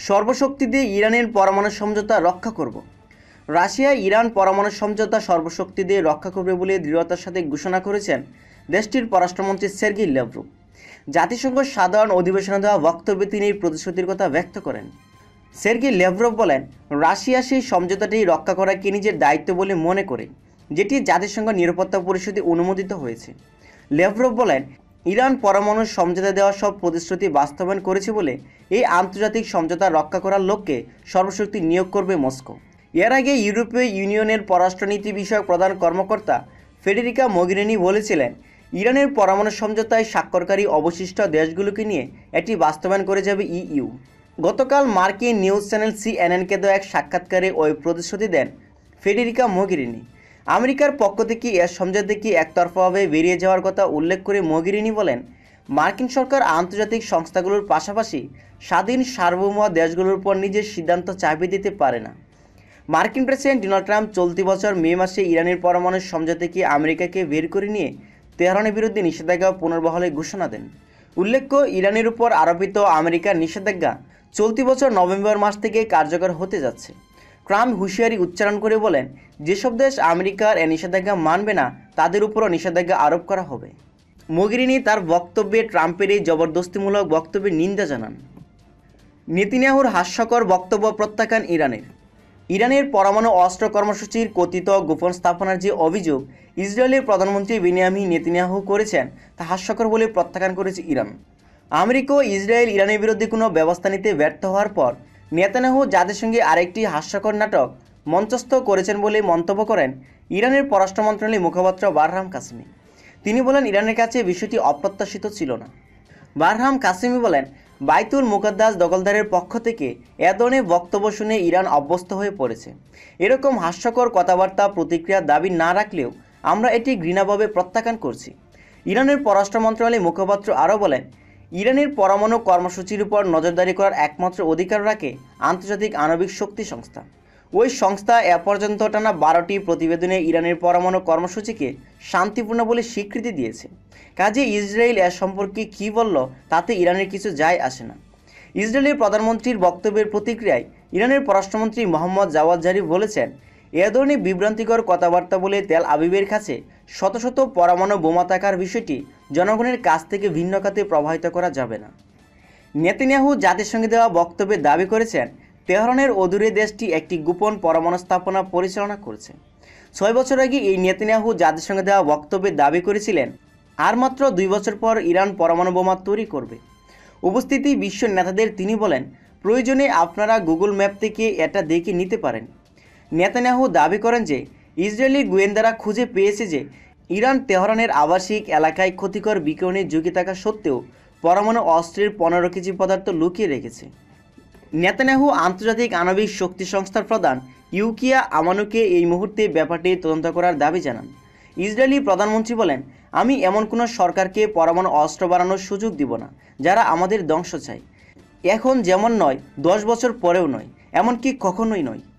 সর্বশক্তি দিয়ে ইরানের পরমাণু সমঝোতা রক্ষা করব। রাশিয়া ইরান পরমাণু সমঝোতা সর্বশক্তি দিয়ে রক্ষা করবে বলে দৃঢ়তার সাথে ঘোষণা করেছেন দেশটির পররাষ্ট্রমন্ত্রী সের্গেই ল্যাভরভ। জাতিসংঘ সাধারণ অধিবেশনে দেওয়া বক্তব্যে তিনি এই প্রতিশ্রুতির কথা ব্যক্ত করেন। সের্গেই ল্যাভরভ বলেন, রাশিয়া সেই সমঝোতাটি রক্ষা করাকে নিজের দায়িত্ব বলে মনে করে, যেটি জাতিসংঘ নিরাপত্তা পরিষদে অনুমোদিত হয়েছে। ল্যাভরভ বলেন, ইরান পরমাণু সমঝোতা দেওয়া সব প্রতিশ্রুতি বাস্তবায়ন করেছে বলে এই আন্তর্জাতিক সমঝোতা রক্ষা করার লক্ষ্যে সর্বশক্তি নিয়োগ করবে মস্কো। এর আগে ইউরোপীয় ইউনিয়নের পররাষ্ট্রনীতি বিষয়ক প্রধান কর্মকর্তা ফেডেরিকা মোগেরিনি বলেছিলেন, ইরানের পরমাণু সমঝোতায় স্বাক্ষরকারী অবশিষ্ট দেশগুলোকে নিয়ে এটি বাস্তবায়ন করে যাবে ইইউ। গতকাল মার্কিন নিউজ চ্যানেল সিএনএনকে দেওয়া এক সাক্ষাৎকারে ওই প্রতিশ্রুতি দেন ফেডেরিকা মোগেরিনি। আমেরিকার পক্ষ থেকে এর সমঝোতা থেকে একতরফাভাবে বেরিয়ে যাওয়ার কথা উল্লেখ করে মোগেরিনি বলেন, মার্কিন সরকার আন্তর্জাতিক সংস্থাগুলোর পাশাপাশি স্বাধীন সার্বভৌম দেশগুলোর উপর নিজের সিদ্ধান্ত চাপিয়ে দিতে পারে না। মার্কিন প্রেসিডেন্ট ডোনাল্ড ট্রাম্প চলতি বছর মে মাসে ইরানের পরমাণু সমঝোতা থেকে আমেরিকাকে বের করে নিয়ে তেহরানের বিরুদ্ধে নিষেধাজ্ঞা পুনর্বহালের ঘোষণা দেন। উল্লেখ্য, ইরানের উপর আরোপিত আমেরিকার নিষেধাজ্ঞা চলতি বছর নভেম্বর মাস থেকে কার্যকর হতে যাচ্ছে। ট্রাম্প হুঁশিয়ারি উচ্চারণ করে বলেন, যেসব দেশ আমেরিকার এ নিষেধাজ্ঞা মানবে না তাদের উপরও নিষেধাজ্ঞা আরোপ করা হবে। মোগেরিনি তার বক্তব্যে ট্রাম্পের এই জবরদস্তিমূলক বক্তব্যের নিন্দা জানান। নেতানিয়াহুর হাস্যকর বক্তব্য প্রত্যাখ্যান ইরানের পরমাণু অস্ত্র কর্মসূচির কথিত গোপন স্থাপনার যে অভিযোগ ইসরায়েলের প্রধানমন্ত্রী বেনিয়ামিন নেতানিয়াহু করেছেন তা হাস্যকর বলে প্রত্যাখ্যান করেছে ইরান। আমেরিকা ও ইসরায়েল ইরানের বিরুদ্ধে কোনো ব্যবস্থা নিতে ব্যর্থ হওয়ার পর নেতানিয়াহু জাতিসংঘে আরেকটি হাস্যকর নাটক মঞ্চস্থ করেছেন বলে মন্তব্য করেন ইরানের পররাষ্ট্র মন্ত্রণালয়ের মুখপাত্র বারহাম কাসেমি। তিনি বলেন, ইরানের কাছে বিষয়টি অপ্রত্যাশিত ছিল না। বারহাম কাসেমি বলেন, বাইতুল মুকাদ্দাস দখলদারের পক্ষ থেকে এ ধরনের বক্তব্য শুনে ইরান অভ্যস্ত হয়ে পড়েছে। এরকম হাস্যকর কথাবার্তা প্রতিক্রিয়ার দাবি না রাখলেও আমরা এটি ঘৃণাভাবে প্রত্যাখ্যান করছি। ইরানের পররাষ্ট্র মন্ত্রণালয়ের মুখপাত্র আরও বলেন, ইরানের পরমাণু কর্মসূচির উপর নজরদারি করার একমাত্র অধিকার রাখে আন্তর্জাতিক আণবিক শক্তি সংস্থা। ওই সংস্থা এ পর্যন্ত টানা 12টি প্রতিবেদনে ইরানের পরমাণু কর্মসূচিকে শান্তিপূর্ণ বলে স্বীকৃতি দিয়েছে। কাজে ইসরায়েল এ সম্পর্কে কী বলল তাতে ইরানের কিছু যায় আসে না। ইসরায়েলের প্রধানমন্ত্রীর বক্তব্যের প্রতিক্রিয়ায় ইরানের পররাষ্ট্রমন্ত্রী মোহাম্মদ জাওয়াদ জারিফ বলেছেন, এ ধরনের বিভ্রান্তিকর কথাবার্তা বলে তেল আবিবের কাছে শত শত পরমাণু বোমা থাকার বিষয়টি জনগণের কাছ থেকে ভিন্ন খাতে প্রবাহিত করা যাবে না। নেতানিয়াহু জাতিসংঘে দেওয়া বক্তব্যে দাবি করেছেন, তেহরানের অদূরে দেশটি একটি গোপন পরমাণু স্থাপনা পরিচালনা করছে। 6 বছর আগে এই নেতানিয়াহু জাতিসংঘে দেওয়া বক্তব্যে দাবি করেছিলেন, আর মাত্র 2 বছর পর ইরান পরমাণু বোমা তৈরি করবে। উপস্থিতি বিশ্ব নেতাদের তিনি বলেন, প্রয়োজনে আপনারা গুগল ম্যাপ থেকে এটা দেখে নিতে পারেন। নেতানিয়াহু দাবি করেন যে ইসরায়েলি গোয়েন্দারা খুঁজে পেয়েছে যে ইরান তেহরানের আবাসিক এলাকায় ক্ষতিকর বিকিরণের ঝুঁকি থাকা সত্ত্বেও পরমাণু অস্ত্রের 15 কেজি পদার্থ লুকিয়ে রেখেছে। নেতানিয়াহু আন্তর্জাতিক আণবিক শক্তি সংস্থার প্রধান ইউকিয়া আমানুকে এই মুহূর্তে ব্যাপারটি তদন্ত করার দাবি জানান। ইসরায়েলি প্রধানমন্ত্রী বলেন, আমি এমন কোনো সরকারকে পরমাণু অস্ত্র বানানোর সুযোগ দিব না যারা আমাদের ধ্বংস চায়। এখন যেমন নয়, 10 বছর পরেও নয়, এমনকি কখনোই নয়।